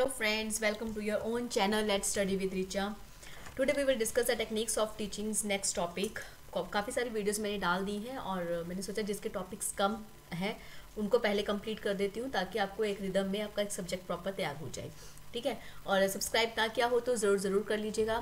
Hello friends, welcome to your own channel Let's Study with Richa. Today we will discuss the techniques of teaching's next topic. काफ़ी सारी videos मैंने डाल दी हैं और मैंने सोचा जिसके टॉपिक्स कम हैं उनको पहले कंप्लीट कर देती हूँ ताकि आपको एक रिदम में आपका एक सब्जेक्ट प्रॉपर तैयार हो जाए. ठीक है, और सब्सक्राइब ना किया हो तो ज़रूर कर लीजिएगा.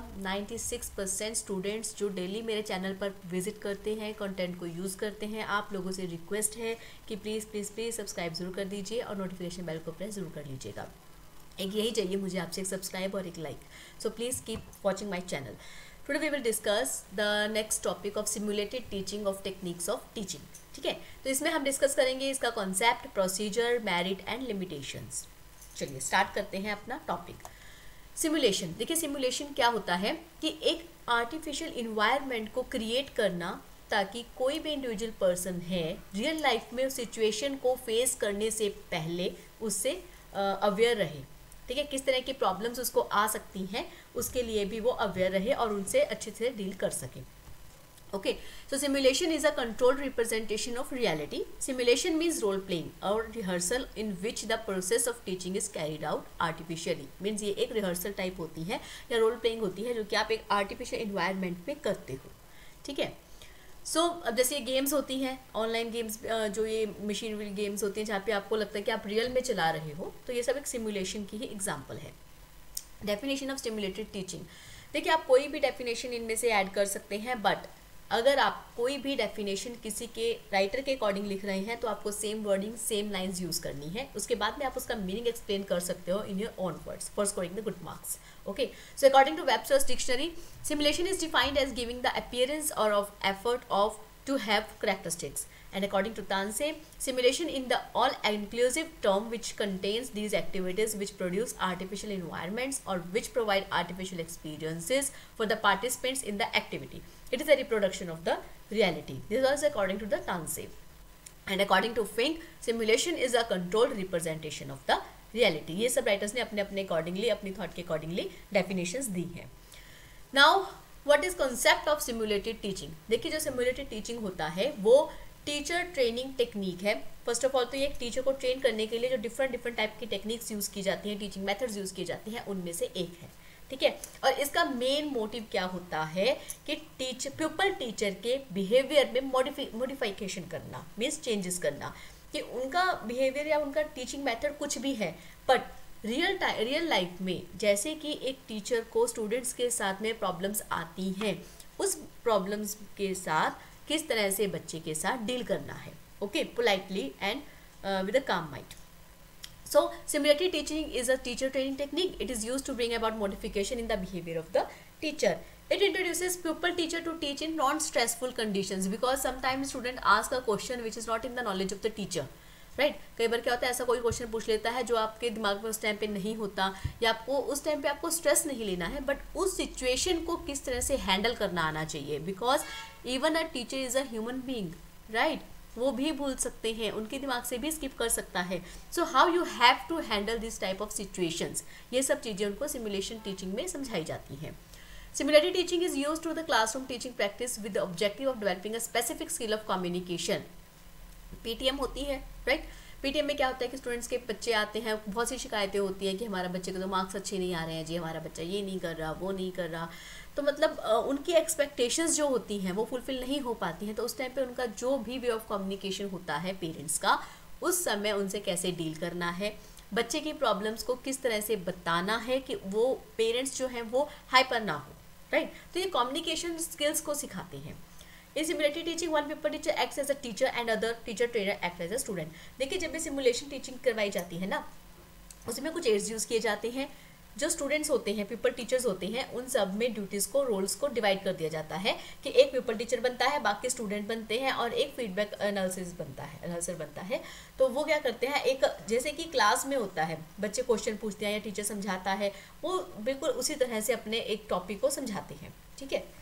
96% स्टूडेंट्स जो डेली मेरे चैनल पर विजिट करते हैं, कंटेंट को यूज़ करते हैं, आप लोगों से रिक्वेस्ट है कि प्लीज़ सब्सक्राइब ज़रूर कर दीजिए और नोटिफिकेशन बेल को प्रेस ज़रूर कर लीजिएगा. एक यही चाहिए मुझे आपसे, एक सब्सक्राइब और एक like. So please keep watching my channel. Today we will discuss the next topic of simulated teaching of techniques of teaching. ठीक है, तो इसमें हम डिस्कस करेंगे इसका concept, procedure, merit and limitations. चलिए स्टार्ट करते हैं अपना टॉपिक. सिमुलेशन. देखिए सिमुलेशन क्या होता है कि एक आर्टिफिशियल इन्वायरमेंट को क्रिएट करना ताकि कोई भी इंडिविजुअल पर्सन है रियल लाइफ में उस सिचुएशन को फेस करने से पहले उससे अवेयर रहे. ठीक है, किस तरह की प्रॉब्लम्स उसको आ सकती हैं उसके लिए भी वो अवेयर रहे और उनसे अच्छे से डील कर सके. Okay, so simulation is a controlled representation of reality. Simulation means role playing or rehearsal in which the process of teaching is carried out artificially. Means ये एक rehearsal type होती है या role playing होती है जो कि आप एक artificial environment में करते हो. ठीक है, सो अब जैसे ये गेम्स होती हैं, ऑनलाइन गेम्स, जो ये मशीन विल गेम्स होती हैं जहाँ पे आपको लगता है कि आप रियल में चला रहे हो, तो ये सब एक सिमुलेशन की ही एग्जाम्पल है. Definition of stimulated teaching. देखिए आप कोई भी डेफिनेशन इनमें से ऐड कर सकते हैं, बट अगर आप कोई भी डेफिनेशन किसी के राइटर के अकॉर्डिंग लिख रहे हैं तो आपको same wording, same lines use करनी है. उसके बाद में आप उसका मीनिंग एक्सप्लेन कर सकते हो in your own words for scoring the good marks. Okay, so according to Webster's dictionary, simulation is defined as giving the appearance or of effort of to have characteristics. And according to Tansey, simulation in the all-inclusive term which contains these activities which produce artificial environments or which provide artificial experiences for the participants in the activity. It is a reproduction of the reality. This was according to the Tansey. And according to Fink, simulation is a controlled representation of the reality. ये सब writers ने अपने अपने accordingly, अपनी thought के accordingly definitions दी हैं. Now what is concept of simulated teaching. देखिए जो सिमुलेटेड टीचिंग होता है वो टीचर ट्रेनिंग टेक्निक है. फर्स्ट ऑफ ऑल तो ये एक टीचर को ट्रेन करने के लिए जो डिफरेंट टाइप की टेक्निक्स यूज़ की जाती हैं, टीचिंग मेथड्स यूज़ की जाती हैं, उनमें से एक है. ठीक है, और इसका मेन मोटिव क्या होता है कि प्यूपल टीचर के बिहेवियर में मॉडिफिकेशन करना, मीन्स चेंजेस करना, कि उनका बिहेवियर या उनका टीचिंग मेथड कुछ भी है, बट रियल लाइफ में जैसे कि एक टीचर को स्टूडेंट्स के साथ में प्रॉब्लम्स आती हैं, उस प्रॉब्लम्स के साथ किस तरह से बच्चे के साथ डील करना है. Okay, politely and with a calm mind. So, simulated teaching is a teacher training technique. It is used to bring about modification in the behavior of the teacher. It introduces pupil teacher to teach in non-stressful conditions because sometimes student ask a question which is not in the knowledge of the teacher. Right, कई बार क्या होता है ऐसा कोई question पूछ लेता है जो आपके दिमाग में उस टाइम पे नहीं होता या आपको उस टाइम पे आपको स्ट्रेस नहीं लेना है, बट उस सिचुएशन को किस तरह से हैंडल करना आना चाहिए. Because even a teacher is a human being, right, वो भी भूल सकते हैं, उनके दिमाग से भी स्किप कर सकता है. So how you have to handle this type of situations, ये सब चीज़ें उनको सिमुलेशन टीचिंग में समझाई जाती हैं. Simulated teaching is used to the classroom teaching practice with the objective of developing a specific skill of communication. PTM होती है, राइट. PTM में क्या होता है कि स्टूडेंट्स के बच्चे आते हैं, बहुत सी शिकायतें होती हैं कि हमारा बच्चे को तो मार्क्स अच्छे नहीं आ रहे हैं जी, हमारा बच्चा ये नहीं कर रहा, वो नहीं कर रहा. तो मतलब उनकी एक्सपेक्टेशंस जो होती हैं वो फुलफिल नहीं हो पाती हैं. तो उस टाइम पे उनका जो भी वे ऑफ कम्युनिकेशन होता है पेरेंट्स का, उस समय उनसे कैसे डील करना है, बच्चे की प्रॉब्लम्स को किस तरह से बताना है कि वो पेरेंट्स जो हैं वो हाइपर ना हो, राइट. तो ये कम्युनिकेशन स्किल्स को सिखाते हैं. In simulated teaching, one pupil teacher acts as a teacher and other teacher trainer act as a student. देखिए जब भी सिमुलेशन टीचिंग करवाई जाती है ना, उसमें कुछ एड्स यूज़ किए जाते हैं. जो स्टूडेंट्स होते हैं, पीपल टीचर्स होते हैं, उन सब में ड्यूटीज़ को, रोल्स को डिवाइड कर दिया जाता है कि एक पीपल टीचर बनता है, बाकी स्टूडेंट बनते हैं और एक फीडबैक एनालिसिस बनता है. तो वो क्या करते हैं, एक जैसे कि क्लास में होता है, बच्चे क्वेश्चन पूछते हैं या टीचर समझाता है, वो बिल्कुल उसी तरह से अपने एक टॉपिक को समझाते हैं. ठीक है,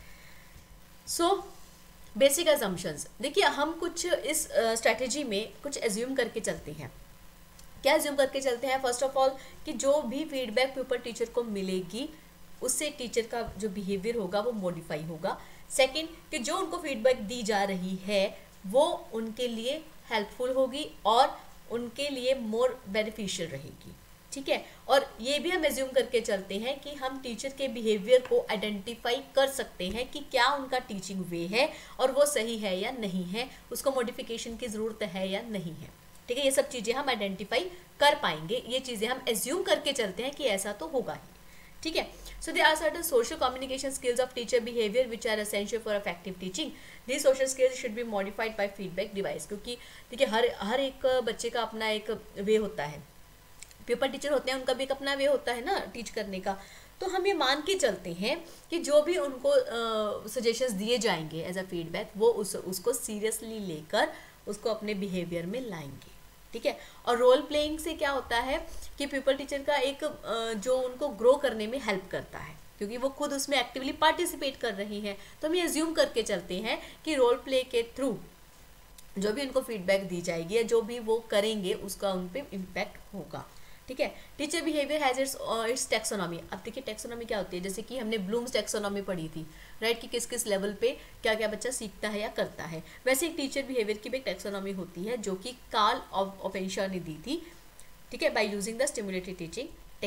सो बेसिक अजम्पशंस. देखिए हम कुछ इस स्ट्रैटेजी में कुछ एज्यूम करके चलते हैं. क्या एज्यूम करके चलते हैं? फर्स्ट ऑफ ऑल कि जो भी फीडबैक पेपर टीचर को मिलेगी उससे टीचर का जो बिहेवियर होगा वो मॉडिफाई होगा. सेकंड कि जो उनको फीडबैक दी जा रही है वो उनके लिए हेल्पफुल होगी और उनके लिए मोर बेनिफिशियल रहेगी. ठीक है। और ये भी हम एज्यूम करके चलते हैं कि हम टीचर के बिहेवियर को आइडेंटिफाई कर सकते हैं कि क्या उनका टीचिंग वे है और वो सही है या नहीं है, उसको मॉडिफिकेशन की ज़रूरत है या नहीं है। ठीक है, ये सब चीज़ें हम आइडेंटिफाई कर पाएंगे, ये चीज़ें हम एज्यूम करके चलते हैं कि ऐसा तो होगा ही। ठीक है। So they are certain social communication skills of teacher behaviour which are essential for effective teaching. These social skills should be modified by feedback device. क्योंकि देखिए हर एक बच्चे का अपना एक वे होता है, पेपर टीचर होते हैं उनका भी एक अपना वे होता है ना टीच करने का। तो हम ये मान के चलते हैं कि जो भी उनको सजेशंस दिए जाएंगे एज अ फीडबैक, वो उसको सीरियसली लेकर उसको अपने बिहेवियर में लाएंगे। ठीक है। और रोल प्लेइंग से क्या होता है कि पेपर टीचर का एक जो उनको ग्रो करने में हेल्प करता है, क्योंकि वो खुद उसमें एक्टिवली पार्टिसिपेट कर रही हैं। तो हम ये एज्यूम करके चलते हैं कि रोल प्ले के थ्रू जो भी उनको फीडबैक दी जाएगी या जो भी वो करेंगे उसका उन पर इम्पैक्ट होगा। ठीक है। Teacher behaviour has its taxonomy. अब देखिए टेक्सोनॉमी क्या होती है, जैसे कि हमने ब्लूम्स टेक्सोनॉमी पढ़ी थी, राइट, कि किस किस लेवल पे क्या क्या बच्चा सीखता है या करता है। वैसे एक टीचर बिहेवियर की भी एक टेक्सोनॉमी होती है जो कि कार्ल ओपेंशा ने दी थी। ठीक है, by using the stimulated teaching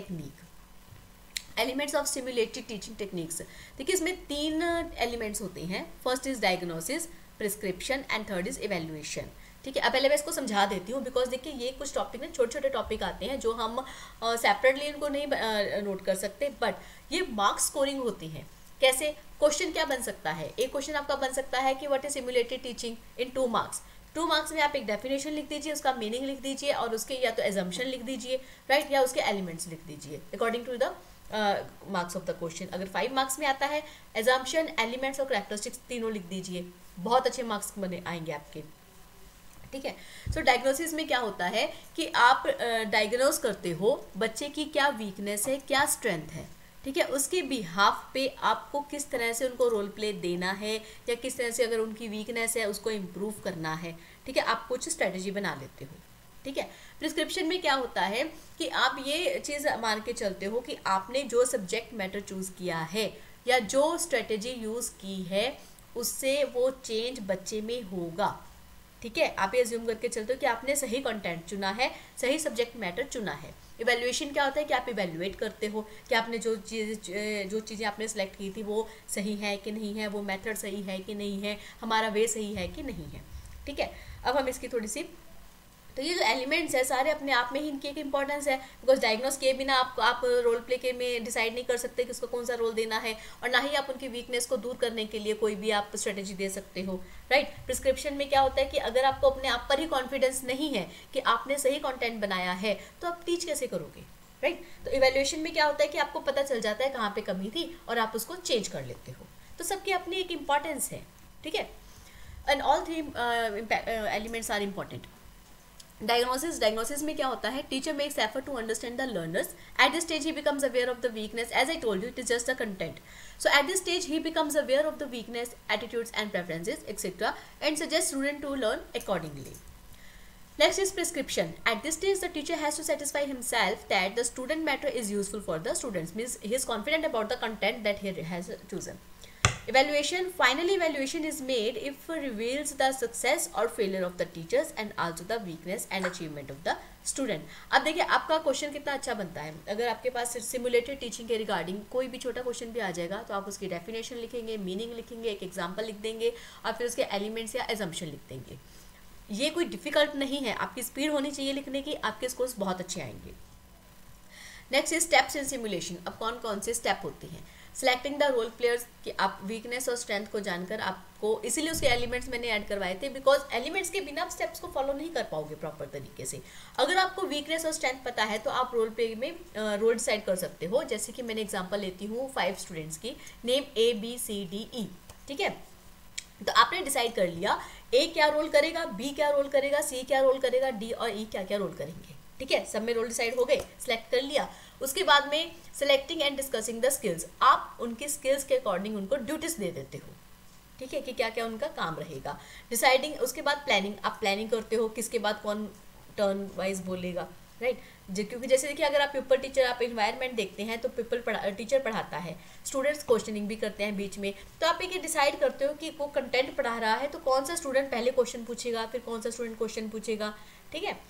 technique. Elements of stimulated teaching techniques, देखिए इसमें 3 एलिमेंट्स होते हैं। First is diagnosis, prescription and third is evaluation. ठीक है। अब पहले मैं इसको समझा देती हूँ, बिकॉज देखिए ये कुछ टॉपिक में छोटे छोटे टॉपिक आते हैं जो हम सेपरेटली इनको नहीं नोट कर सकते, बट ये मार्क्स स्कोरिंग होती है। कैसे? क्वेश्चन क्या बन सकता है, एक क्वेश्चन आपका बन सकता है कि what is simulated teaching in 2 marks. 2 marks में आप एक डेफिनेशन लिख दीजिए, उसका मीनिंग लिख दीजिए और उसके या तो एजम्पशन लिख दीजिए, राइट, या उसके एलिमेंट्स लिख दीजिए according to the marks of the question. अगर 5 मार्क्स में आता है, एजम्पशन, एलिमेंट्स और कैरेक्टरिस्टिक्स तीनों लिख दीजिए, बहुत अच्छे मार्क्स बने आएंगे आपके। ठीक है। सो डायग्नोसिस में क्या होता है कि आप डायग्नोस करते हो बच्चे की क्या वीकनेस है, क्या स्ट्रेंथ है। ठीक है, उसके बिहाफ पे आपको किस तरह से उनको रोल प्ले देना है या किस तरह से अगर उनकी वीकनेस है उसको इम्प्रूव करना है। ठीक है, आप कुछ स्ट्रेटजी बना लेते हो। ठीक है। प्रिस्क्रिप्शन में क्या होता है कि आप ये चीज़ मान के चलते हो कि आपने जो सब्जेक्ट मैटर चूज़ किया है या जो स्ट्रेटजी यूज़ की है उससे वो चेंज बच्चे में होगा। ठीक है, आप ये अज्यूम करके चलते हो कि आपने सही कंटेंट चुना है, सही सब्जेक्ट मैटर चुना है। इवैल्यूएशन क्या होता है कि आप इवैल्यूएट करते हो कि आपने जो चीज़ें आपने सेलेक्ट की थी वो सही है कि नहीं है, वो मेथड सही है कि नहीं है, हमारा वे सही है कि नहीं है। ठीक है। अब हम इसकी थोड़ी सी, तो ये जो एलिमेंट्स है सारे अपने आप में ही इनकी एक इंपॉर्टेंस है, बिकॉज डायग्नोस किए बिना आप रोल प्ले के में डिसाइड नहीं कर सकते कि उसको कौन सा रोल देना है, और ना ही आप उनकी वीकनेस को दूर करने के लिए कोई भी आप स्ट्रेटेजी दे सकते हो, राइट। प्रिस्क्रिप्शन में क्या होता है कि अगर आपको अपने आप पर ही कॉन्फिडेंस नहीं है कि आपने सही कॉन्टेंट बनाया है तो आप टीच कैसे करोगे, राइट। तो इवैल्यूएशन में क्या होता है कि आपको पता चल जाता है कहाँ पे कमी थी और आप उसको चेंज कर लेते हो। तो सबकी अपनी एक इम्पॉर्टेंस है। ठीक है, and all 3 elements are important. Diagnosis में क्या होता है, teacher makes effort to understand the learners. At this stage he becomes aware of the weakness, as I told you it is just the content. So at this stage he becomes aware of the weakness, attitudes and preferences etcetera and suggest student to learn accordingly. Next is prescription. At this stage, the teacher has to satisfy himself that the student matter is useful for the students. Means he is confident about the content that he has chosen. Evaluation. Finally, evaluation is made if reveals the success or failure of the teachers and also the weakness and achievement of the student. अब देखिए आपका question कितना अच्छा बनता है। अगर आपके पास सिमुलेटेड टीचिंग के रिगार्डिंग कोई भी छोटा क्वेश्चन भी आ जाएगा तो आप उसकी डेफिनेशन लिखेंगे, मीनिंग लिखेंगे, एक एग्जाम्पल लिख देंगे और फिर उसके एलिमेंट्स या एजम्पशन लिख देंगे। ये कोई डिफिकल्ट नहीं है, आपकी स्पीड होनी चाहिए लिखने की, आपके स्कोर्स बहुत अच्छे आएंगे। Next is steps in simulation. अब कौन कौन से स्टेप होते हैं? सिलेक्टिंग द रोल प्लेयर्स, कि आप वीकनेस और स्ट्रेंथ को जानकर आपको, इसीलिए उसके एलिमेंट्स मैंने ऐड करवाए थे, बिकॉज एलिमेंट्स के बिना आप स्टेप्स को फॉलो नहीं कर पाओगे प्रॉपर तरीके से। अगर आपको वीकनेस और स्ट्रेंथ पता है तो आप रोल प्ले में रोल डिसाइड कर सकते हो। जैसे कि मैंने एग्जाम्पल लेती हूँ 5 स्टूडेंट्स की, नेम ABCDE। ठीक है, तो आपने डिसाइड कर लिया A क्या रोल करेगा, B क्या रोल करेगा, C क्या रोल करेगा, D और E क्या क्या रोल करेंगे। ठीक है, सब में रोल डिसाइड हो गए, सिलेक्ट कर लिया। उसके बाद में selecting and discussing the skills, आप उनकी स्किल्स के अकॉर्डिंग उनको ड्यूटीज दे देते हो। ठीक है, कि क्या क्या उनका काम रहेगा। डिसाइडिंग, उसके बाद प्लानिंग, आप प्लानिंग करते हो किसके बाद कौन टर्न वाइज बोलेगा, राइट। क्योंकि जैसे देखिए अगर आप पेपर टीचर, आप इन्वायरमेंट देखते हैं तो टीचर पढ़ाता है, स्टूडेंट्स क्वेश्चनिंग भी करते हैं बीच में, तो आप ये डिसाइड करते हो कि वो कंटेंट पढ़ा रहा है तो कौन सा स्टूडेंट पहले क्वेश्चन पूछेगा, फिर कौन सा स्टूडेंट क्वेश्चन पूछेगा। ठीक है,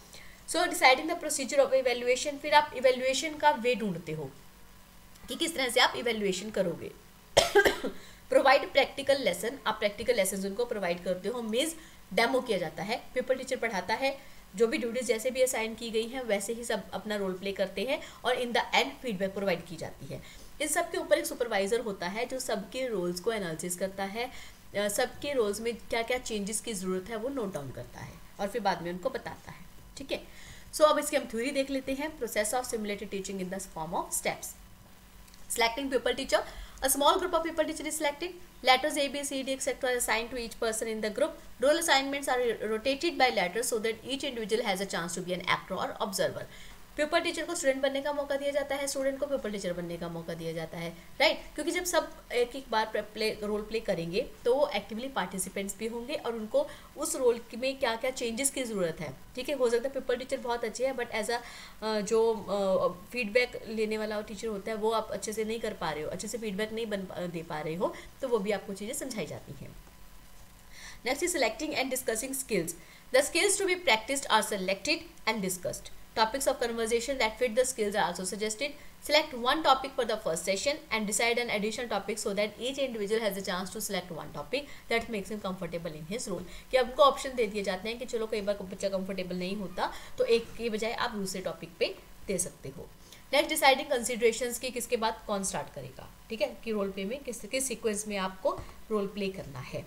so deciding the procedure of evaluation, फिर आप इवेल्युएशन का वे ढूंढते हो कि किस तरह से आप इवेल्युएशन करोगे। प्रोवाइड प्रैक्टिकल लेसन, आप प्रैक्टिकल लेसन उनको प्रोवाइड करते हो, मीन्स डेमो किया जाता है, पीपल टीचर पढ़ाता है, जो भी ड्यूटीज जैसे भी असाइन की गई हैं वैसे ही सब अपना रोल प्ले करते हैं और in the end feedback provide की जाती है। इन सब के ऊपर एक सुपरवाइजर होता है जो सबके रोल्स को एनालिसिस करता है, सबके रोल्स में क्या क्या चेंजेस की ज़रूरत है वो नोट डाउन करता है और फिर बाद में उनको बताता है। ठीक है, सो अब इसकी हम थ्योरी देख लेते हैं। Process of simulated teaching in the form of steps. Selecting pupil teacher, a small group of pupil teacher is selected. Letters A, B, C, D, etc. are assigned to each person in the group. Role assignments are rotated by letters so that each individual has a chance to be an actor or observer. Pupil teacher को student बनने का मौका दिया जाता है, student को pupal teacher बनने का मौका दिया जाता है, राइट? क्योंकि जब सब एक एक बार रोल प्ले करेंगे तो वो एक्टिवली पार्टिसिपेंट्स भी होंगे और उनको उस रोल में क्या क्या चेंजेस की ज़रूरत है। ठीक है, हो सकता है प्यूपल टीचर बहुत अच्छे हैं बट एज अ जो फीडबैक लेने वाला टीचर होता है वो आप अच्छे से नहीं कर पा रहे हो, अच्छे से फीडबैक नहीं दे पा रहे हो, तो वो भी आपको चीज़ें समझाई जाती हैं। Next is selecting and discussing skills. The skills to be practised are selected and discussed. Topics of conversation that fit the skills are also suggested. Select one topic for the first session and decide an additional topic so that each individual has a chance to select one topic that makes him comfortable in his role. कि आपको option दे दिए जाते हैं कि चलो कई बार बच्चा comfortable नहीं होता तो एक के बजाय आप दूसरे टॉपिक पे दे सकते हो। नेक्स्ट डिसाइडिंग कंसिडरेशंस की किसके बाद कौन स्टार्ट करेगा। ठीक है, कि रोल प्ले में किस सीक्वेंस में आपको रोल प्ले करना है।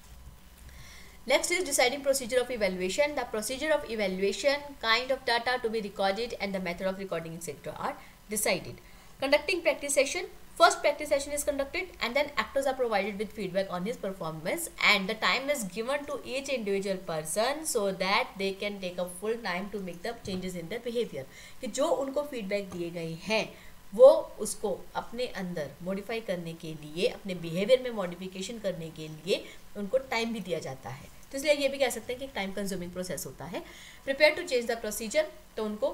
Next is deciding procedure of evaluation. The procedure of evaluation, kind of data to be recorded and the method of recording etc. are decided. Conducting practice session. First practice session is conducted and then actors are provided with feedback on his performance and the time is given to each individual person so that they can take a full time to make the changes in their behavior. कि जो उनको feedback दिए गए हैं वो उसको अपने अंदर मॉडिफाई करने के लिए, अपने बिहेवियर में मॉडिफिकेशन करने के लिए उनको टाइम भी दिया जाता है। तो इसलिए ये भी कह सकते हैं कि टाइम कंज्यूमिंग प्रोसेस होता है। Prepare to change the procedure, तो उनको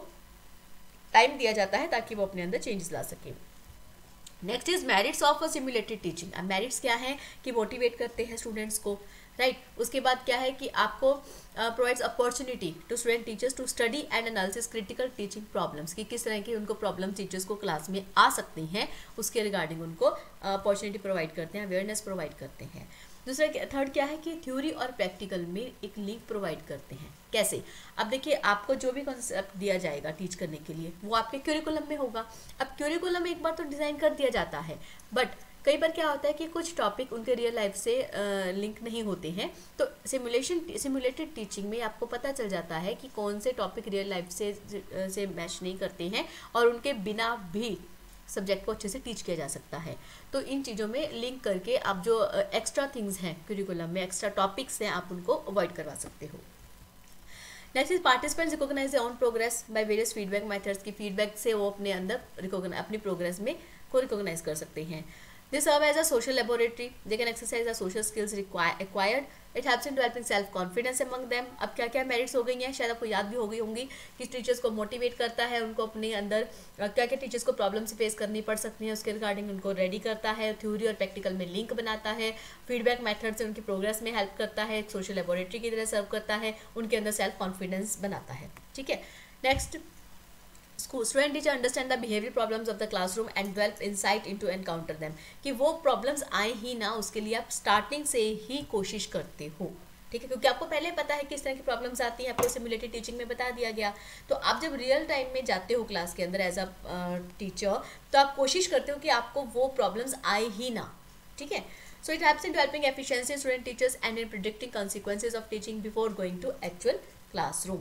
टाइम दिया जाता है ताकि वो अपने अंदर चेंजेस ला सके। Next is merits of a simulated teaching. अब मेरिट्स क्या है कि मोटिवेट करते हैं स्टूडेंट्स को, राइट? उसके बाद क्या है कि आपको provides opportunity to student teachers to study and analysis critical teaching problems, कि किस तरह की उनको प्रॉब्लम टीचर्स को क्लास में आ सकती हैं, उसके रिगार्डिंग उनको अपॉर्चुनिटी प्रोवाइड करते हैं, अवेयरनेस प्रोवाइड करते हैं। दूसरा थर्ड क्या है कि थ्योरी और प्रैक्टिकल में एक लिंक प्रोवाइड करते हैं। कैसे? अब देखिए, आपको जो भी कॉन्सेप्ट दिया जाएगा टीच करने के लिए वो आपके क्यूरिकुलम में होगा। अब क्यूरिकुलम एक बार तो डिज़ाइन कर दिया जाता है बट कई बार क्या होता है कि कुछ टॉपिक उनके रियल लाइफ से लिंक नहीं होते हैं, तो सिमुलेटेड टीचिंग में आपको पता चल जाता है कि कौन से टॉपिक रियल लाइफ से मैच नहीं करते हैं और उनके बिना भी सब्जेक्ट को अच्छे से टीच किया जा सकता है। तो इन चीज़ों में लिंक करके आप जो एक्स्ट्रा थिंग्स हैं क्यूरिकुलम में, एक्स्ट्रा टॉपिक्स हैं, आप उनको अवॉइड करवा सकते हो। Next is participants recognize their own progress by various feedback methods, की फीडबैक से वो अपने अंदर अपनी प्रोग्रेस में को रिकॉग्नाइज कर सकते हैं। They serve as a social laboratory. They can exercise the social skills acquired. It helps in developing self-confidence among them. अब क्या क्या मेरिट्स हो गई हैं, शायद आपको याद भी हो गई होंगी कि टीचर्स को मोटिवेट करता है, उनको अपने अंदर क्या क्या टीचर्स को प्रॉब्लम से फेस करनी पड़ सकती हैं उसके रिगार्डिंग उनको रेडी करता है, थ्योरी और प्रैक्टिकल में लिंक बनाता है, फीडबैक मेथड से उनकी प्रोग्रेस में हेल्प करता है, एक सोशल लेबोरेटरी की तरह सर्व करता है, उनके अंदर सेल्फ कॉन्फिडेंस बनाता है। ठीक है, next student teacher understand the behaviour problems of the classroom and develop insight into encounter them, कि वो प्रॉब्लम्स आए ही ना उसके लिए आप स्टार्टिंग से ही कोशिश करते हो। ठीक है, क्योंकि आपको पहले पता है किस तरह की प्रॉब्लम्स आती हैं, आपको सिमुलेटेड टीचिंग में बता दिया गया। तो आप जब रियल टाइम में जाते हो क्लास के अंदर एज अ टीचर, तो आप कोशिश करते हो कि आपको वो प्रॉब्लम्स आए ही ना। ठीक है, so it helps in developing efficiency student teachers and in predicting consequences of teaching before going to actual classroom.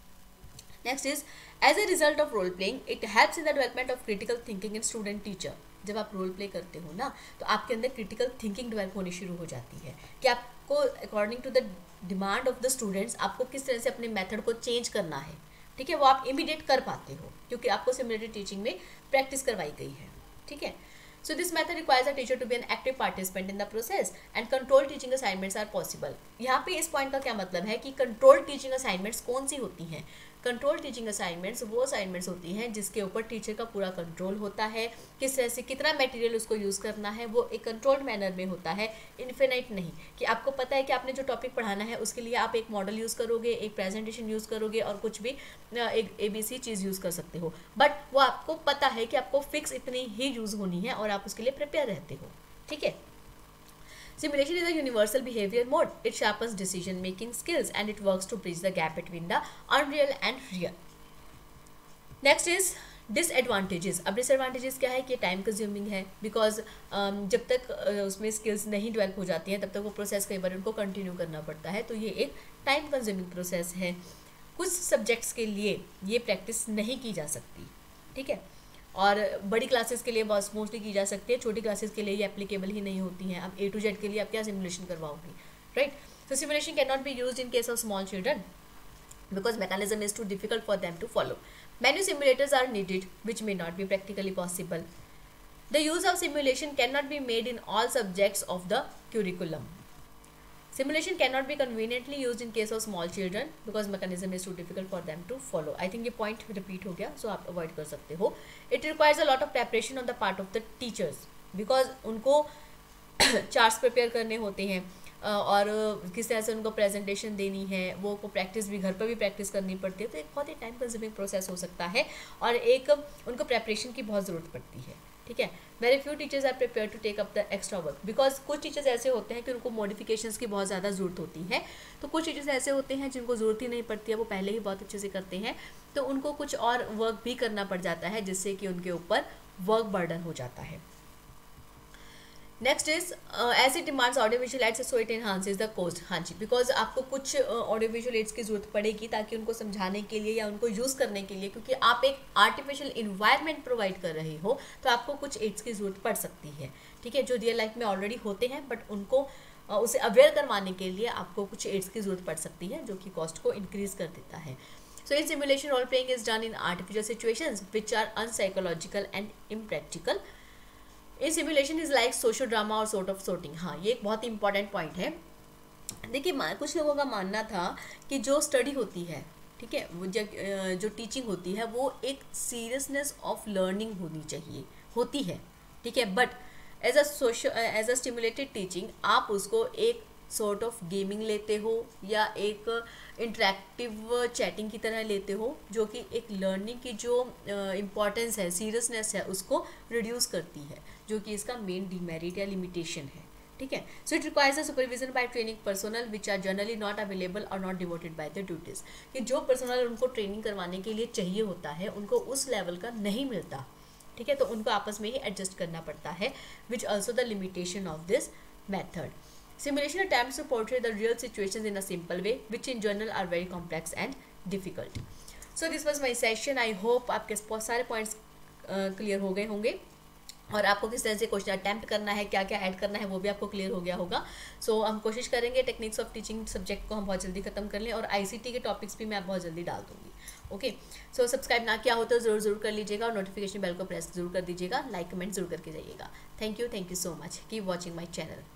Next is, as a result of role playing, it helps in the development of critical thinking in student teacher. जब आप role play करते हो ना तो आपके अंदर critical thinking develop होनी शुरू हो जाती है कि आपको according to the demand of the students आपको किस तरह से अपने मेथड को चेंज करना है। ठीक है, वो आप इमीडिएट कर पाते हो क्योंकि आपको सिमुलेटेड टीचिंग में प्रैक्टिस करवाई गई है। ठीक है, so this method requires a teacher to be an active participant in the process and controlled teaching assignments are possible. यहाँ पे इस पॉइंट का क्या मतलब है कि कंट्रोल्ड टीचिंग असाइनमेंट्स कौन सी होती हैं? कंट्रोल टीचिंग असाइनमेंट्स वो असाइनमेंट्स होती हैं जिसके ऊपर टीचर का पूरा कंट्रोल होता है, किस तरह से कितना मटेरियल उसको यूज़ करना है, वो एक कंट्रोल्ड मैनर में होता है, इन्फिनाइट नहीं कि आपको पता है कि आपने जो टॉपिक पढ़ाना है उसके लिए आप एक मॉडल यूज़ करोगे, एक प्रेजेंटेशन यूज़ करोगे और कुछ भी एक ABC चीज़ यूज़ कर सकते हो, बट वो आपको पता है कि आपको फिक्स इतनी ही यूज़ होनी है और आप उसके लिए प्रिपेयर रहते हो, ठीक है। Simulation is a universal behavior mode. It sharpens decision making skills and it works to bridge the gap between the unreal and real. Next is disadvantages. अब disadvantages क्या है कि टाइम कंज्यूमिंग है, बिकॉज जब तक उसमें स्किल्स नहीं develop हो जाती हैं तब तक वो प्रोसेस कई बार उनको कंटिन्यू करना पड़ता है, तो ये एक टाइम कंज्यूमिंग प्रोसेस है। कुछ सब्जेक्ट्स के लिए ये प्रैक्टिस नहीं की जा सकती, ठीक है, और बड़ी क्लासेस के लिए बहुत मोस्टली की जा सकती है, छोटी क्लासेस के लिए ये एप्लीकेबल ही नहीं होती हैं। अब A to Z के लिए आप क्या सिमुलेशन करवाओगे, right. So simulation can not be used in case of small children because mechanism is too difficult for them to follow. Many simulators are needed which may not be practically possible. The use of simulation cannot be made in all subjects of the curriculum. Simulation cannot be conveniently used in case of small children because mechanism is too difficult for them to follow. I think ये point repeat हो गया, so आप avoid कर सकते हो. It requires a lot of preparation on the part of the teachers because उनको charts prepare करने होते हैं और किस तरह से उनको प्रेजेंटेशन देनी है, वो को प्रैक्टिस भी घर पर भी प्रैक्टिस करनी पड़ती है, तो एक बहुत ही टाइम कंज्यूमिंग प्रोसेस हो सकता है और एक उनको प्रेपरेशन की बहुत ज़रूरत पड़ती है, ठीक है। Very few teachers are prepare to take up the extra work because कुछ टीचर्स ऐसे होते हैं कि उनको मॉडिफिकेशंस की बहुत ज़्यादा ज़रूरत होती है, तो कुछ टीचर्स ऐसे होते हैं जिनको ज़रूरत ही नहीं पड़ती है, वो पहले ही बहुत अच्छे से करते हैं, तो उनको कुछ और वर्क भी करना पड़ जाता है जिससे कि उनके ऊपर वर्क बर्डन हो जाता है। Next is as it demands audio visual aids so it enhances the course. हाँ जी, बिकॉज आपको कुछ ऑडियो विजुअल एड्स की जरूरत पड़ेगी ताकि उनको समझाने के लिए या उनको यूज़ करने के लिए, क्योंकि आप एक आर्टिफिशियल इन्वायरमेंट प्रोवाइड कर रहे हो तो आपको कुछ एड्स की ज़रूरत पड़ सकती है, ठीक है, जो रियल लाइफ में ऑलरेडी होते हैं, बट उनको उसे अवेयर करवाने के लिए आपको कुछ एड्स की ज़रूरत पड़ सकती है जो कि कॉस्ट को इंक्रीज कर देता है। So in simulation role playing is done in artificial situations which are unpsychological and impractical. In simulation is like social drama और sort of sorting. हाँ, ये एक बहुत ही इंपॉर्टेंट पॉइंट है। देखिए, कुछ लोगों का मानना था कि जो स्टडी होती है, ठीक है, वो जो टीचिंग होती है वो एक सीरियसनेस ऑफ लर्निंग होनी चाहिए, होती है, ठीक है, but as a stimulated teaching आप उसको एक सॉर्ट ऑफ गेमिंग लेते हो या एक इंटरेक्टिव चैटिंग की तरह लेते हो, जो कि एक लर्निंग की जो इम्पॉर्टेंस है, सीरियसनेस है, उसको रिड्यूस करती है, जो कि इसका मेन डिमेरिट या लिमिटेशन है, ठीक है। So it requires a supervision by training personal which are generally not available और not devoted by the duties, कि जो पर्सनल उनको ट्रेनिंग करवाने के लिए चाहिए होता है उनको उस लेवल का नहीं मिलता, ठीक है, तो उनको आपस में ही एडजस्ट करना पड़ता है, which also the limitation of this method. Simulation attempts to portray the real situations in a simple way, which in general are very complex and difficult. So this was my session. I hope आपके सारे points clear हो गए होंगे और आपको किस तरह से क्वेश्चन अटैम्प्ट करना है, क्या क्या ऐड करना है, वो भी आपको क्लियर हो गया होगा। सो हम कोशिश करेंगे टेक्निक्स ऑफ टीचिंग सब्जेक्ट को हम बहुत जल्दी खत्म कर लें और ICT के टॉपिक्स भी मैं बहुत जल्दी डाल दूँगी। ओके, सो सब्सक्राइब ना किया हो तो ज़रूर कर लीजिएगा और नोटिफिकेशन बेल को प्रेस जरूर कर दीजिएगा, लाइक कमेंट जरूर करके जाइएगा। Thank you so much, keep watching my channel.